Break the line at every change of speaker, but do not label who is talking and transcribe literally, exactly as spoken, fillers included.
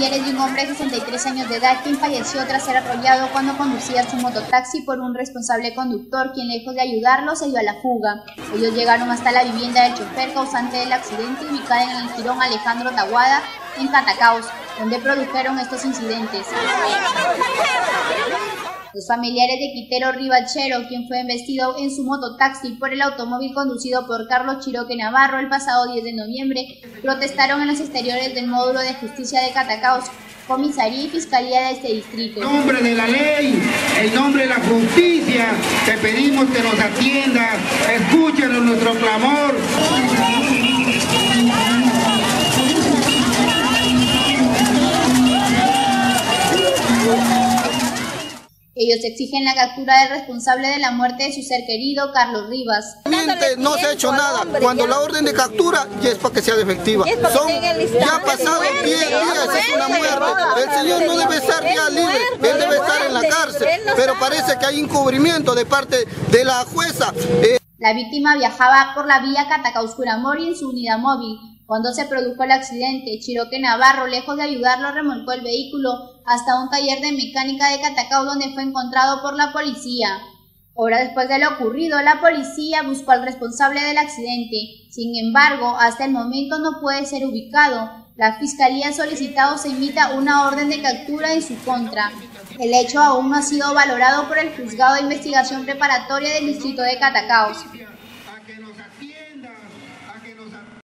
familiares de un hombre de sesenta y tres años de edad quien falleció tras ser arrollado cuando conducía su mototaxi por un responsable conductor quien, lejos de ayudarlo, se dio a la fuga. Ellos llegaron hasta la vivienda del chofer causante del accidente, ubicada en el jirón Alejandro Taboada, en Catacaos, donde produjeron estos incidentes. Los familiares de Quitero Rivachero, quien fue embestido en su mototaxi por el automóvil conducido por Carlos Chiroque Navarro el pasado diez de noviembre, protestaron en los exteriores del módulo de justicia de Catacaos, comisaría y fiscalía de este distrito.
En nombre de la ley, en nombre de la justicia, te pedimos que nos atiendas, escúchanos nuestro clamor.
Ellos exigen la captura del responsable de la muerte de su ser querido, Carlos Rivas.
No se ha hecho nada. Cuando la orden de captura ya es para que sea efectiva. Son, ya ha pasado diez días, es una muerte. El señor no debe estar ya libre, él debe estar en la cárcel. Pero parece que hay encubrimiento de parte de la jueza. Eh,
La víctima viajaba por la vía Catacaos-Curamori en su unidad móvil. Cuando se produjo el accidente, Chiroque Navarro, lejos de ayudarlo, remolcó el vehículo hasta un taller de mecánica de Catacaos, donde fue encontrado por la policía. Horas después de lo ocurrido, la policía buscó al responsable del accidente. Sin embargo, hasta el momento no puede ser ubicado. La fiscalía ha solicitado se emita una orden de captura en su contra. El hecho aún no ha sido valorado por el juzgado de investigación preparatoria del distrito de Catacaos.